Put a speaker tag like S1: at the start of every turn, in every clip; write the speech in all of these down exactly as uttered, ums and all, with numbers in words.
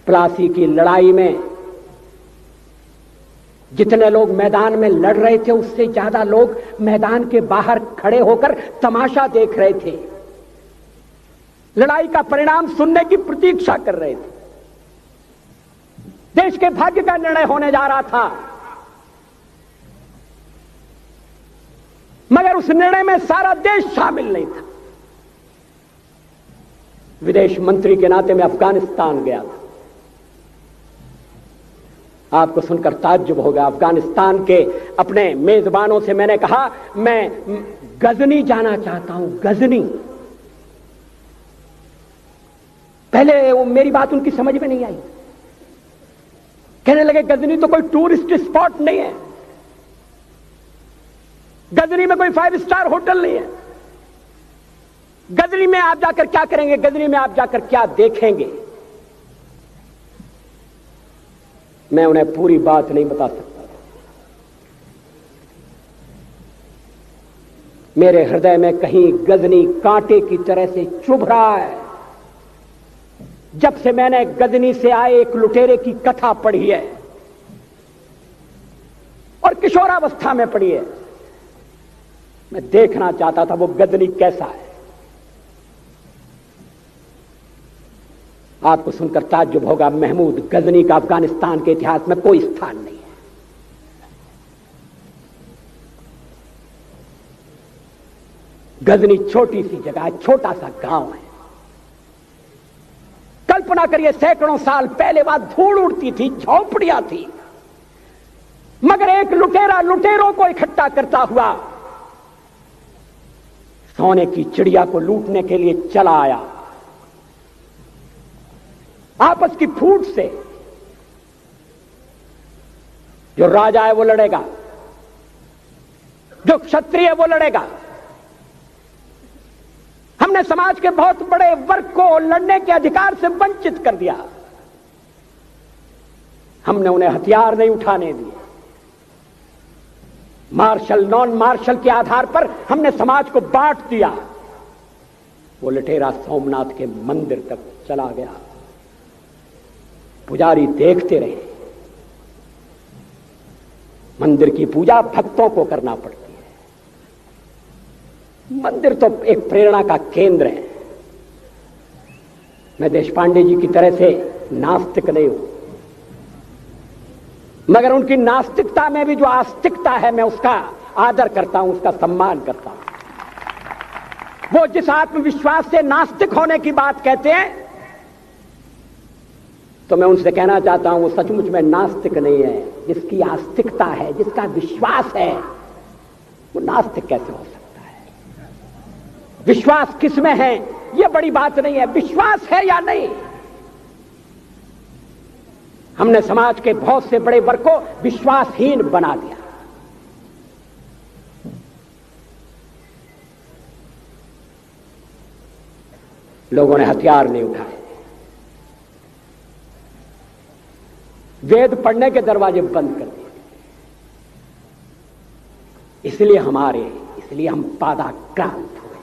S1: प्लासी की लड़ाई में जितने लोग मैदान में लड़ रहे थे उससे ज्यादा लोग मैदान के बाहर खड़े होकर तमाशा देख रहे थे, लड़ाई का परिणाम सुनने की प्रतीक्षा कर रहे थे। देश के भाग्य का निर्णय होने जा रहा था, मगर उस निर्णय में सारा देश शामिल नहीं था। विदेश मंत्री के नाते मैं अफगानिस्तान गया था। आपको सुनकर ताज्जुब होगा, अफगानिस्तान के अपने मेजबानों से मैंने कहा मैं गजनी जाना चाहता हूं, गजनी। पहले वो मेरी बात उनकी समझ में नहीं आई, कहने लगे गजनी तो कोई टूरिस्ट स्पॉट नहीं है, गजनी में कोई फाइव स्टार होटल नहीं है, गजनी में आप जाकर क्या करेंगे, गजनी में आप जाकर क्या देखेंगे। मैं उन्हें पूरी बात नहीं बता सकता। मेरे हृदय में कहीं गजनी कांटे की तरह से चुभ रहा है। जब से मैंने गजनी से आए एक लुटेरे की कथा पढ़ी है और किशोरावस्था में पढ़ी है, मैं देखना चाहता था वो गजनी कैसा है। आपको सुनकर ताज्जुब होगा, महमूद गजनी का अफगानिस्तान के इतिहास में कोई स्थान नहीं है। गजनी छोटी सी जगह है, छोटा सा गांव है। कल्पना करिए सैकड़ों साल पहले वहां धूल उड़ती थी, झोंपड़ियां थी, मगर एक लुटेरा लुटेरों को इकट्ठा करता हुआ सोने की चिड़िया को लूटने के लिए चला आया। आपस की फूट से जो राजा है वो लड़ेगा, जो क्षत्रिय है वो लड़ेगा। हमने समाज के बहुत बड़े वर्ग को लड़ने के अधिकार से वंचित कर दिया। हमने उन्हें हथियार नहीं उठाने दिए। मार्शल नॉन मार्शल के आधार पर हमने समाज को बांट दिया। वो लुटेरा सोमनाथ के मंदिर तक चला गया। पुजारी देखते रहे। मंदिर की पूजा भक्तों को करना पड़ती है। मंदिर तो एक प्रेरणा का केंद्र है। मैं देशपांडे जी की तरह से नास्तिक नहीं हूं, मगर उनकी नास्तिकता में भी जो आस्तिकता है मैं उसका आदर करता हूं, उसका सम्मान करता हूं। वो जिस आत्मविश्वास से नास्तिक होने की बात कहते हैं, तो मैं उनसे कहना चाहता हूं वो सचमुच में नास्तिक नहीं है। जिसकी आस्तिकता है, जिसका विश्वास है, वो नास्तिक कैसे हो सकता है? विश्वास किसमें है यह बड़ी बात नहीं है, विश्वास है या नहीं। हमने समाज के बहुत से बड़े वर्ग को विश्वासहीन बना दिया। लोगों ने हथियार नहीं उठाए, वेद पढ़ने के दरवाजे बंद कर दिए। इसलिए हमारे इसलिए हम पादाक्रांत हुए।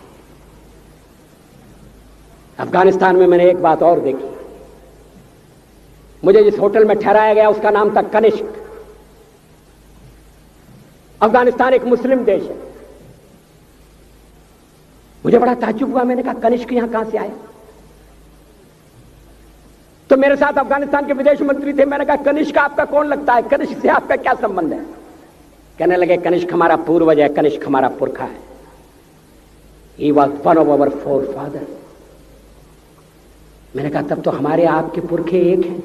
S1: अफगानिस्तान में मैंने एक बात और देखी। मुझे जिस होटल में ठहराया गया उसका नाम था कनिष्क। अफगानिस्तान एक मुस्लिम देश है। मुझे बड़ा ताज्जुब हुआ। मैंने कहा कनिष्क यहां कहां से आया? तो मेरे साथ अफगानिस्तान के विदेश मंत्री थे। मैंने कहा कनिष्क आपका कौन लगता है, कनिष्क से आपका क्या संबंध है? कहने लगे कनिष्क हमारा पूर्वज है, कनिष्क हमारा पुरखा है। He was one of our forefather. मैंने कहा तब तो हमारे आपके पुरखे एक हैं।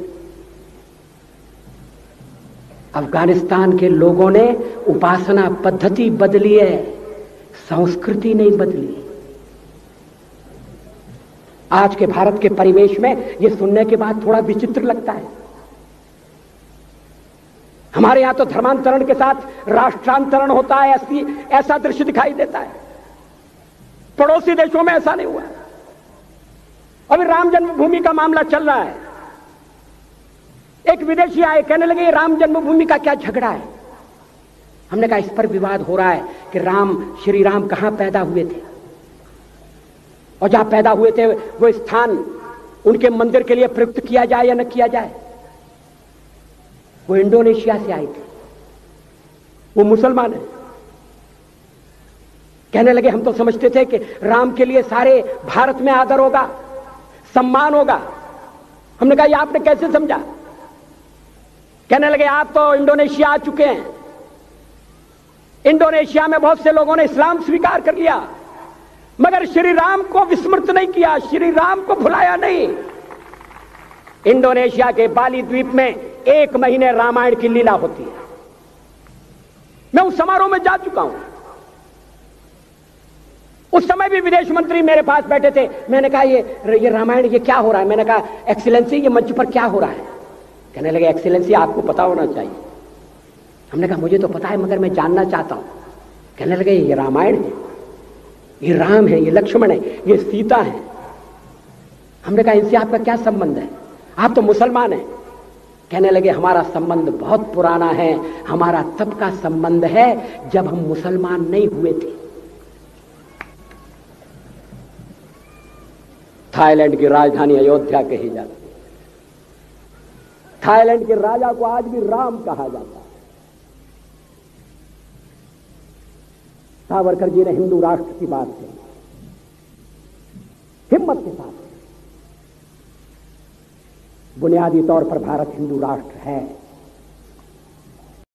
S1: अफगानिस्तान के लोगों ने उपासना पद्धति बदली है, संस्कृति नहीं बदली। आज के भारत के परिवेश में यह सुनने के बाद थोड़ा विचित्र लगता है। हमारे यहां तो धर्मांतरण के साथ राष्ट्रांतरण होता है, ऐसी ऐसा दृश्य दिखाई देता है। पड़ोसी देशों में ऐसा नहीं हुआ। अभी राम जन्मभूमि का मामला चल रहा है। एक विदेशी आए, कहने लगे राम जन्मभूमि का क्या झगड़ा है? हमने कहा इस पर विवाद हो रहा है कि राम श्री राम कहां पैदा हुए थे, और जहां पैदा हुए थे वो स्थान उनके मंदिर के लिए प्रयुक्त किया जाए या न किया जाए। वो इंडोनेशिया से आए थे, वो मुसलमान है। कहने लगे हम तो समझते थे कि राम के लिए सारे भारत में आदर होगा, सम्मान होगा। हमने कहा ये आपने कैसे समझा? कहने लगे आप तो इंडोनेशिया आ चुके हैं, इंडोनेशिया में बहुत से लोगों ने इस्लाम स्वीकार कर लिया, मगर श्री राम को विस्मृत नहीं किया, श्री राम को भुलाया नहीं। इंडोनेशिया के बाली द्वीप में एक महीने रामायण की लीला होती है। मैं उस समारोह में जा चुका हूं। उस समय भी विदेश मंत्री मेरे पास बैठे थे। मैंने कहा ये ये रामायण ये क्या हो रहा है? मैंने कहा एक्सीलेंसी ये मंच पर क्या हो रहा है? कहने लगे एक्सीलेंसी आपको पता होना चाहिए। हमने कहा मुझे तो पता है मगर मैं जानना चाहता हूं। कहने लगे ये रामायण है, ये राम है, ये लक्ष्मण है, ये सीता है। हमने कहा इनसे आपका क्या संबंध है? आप तो मुसलमान हैं। कहने लगे हमारा संबंध बहुत पुराना है, हमारा तब का संबंध है जब हम मुसलमान नहीं हुए थे। थाईलैंड की राजधानी अयोध्या कही जाती है। थाईलैंड के राजा को आज भी राम कहा जाता है। सावरकर जी ने हिंदू राष्ट्र की बात कही, हिम्मत के साथ। बुनियादी तौर पर भारत हिंदू राष्ट्र है।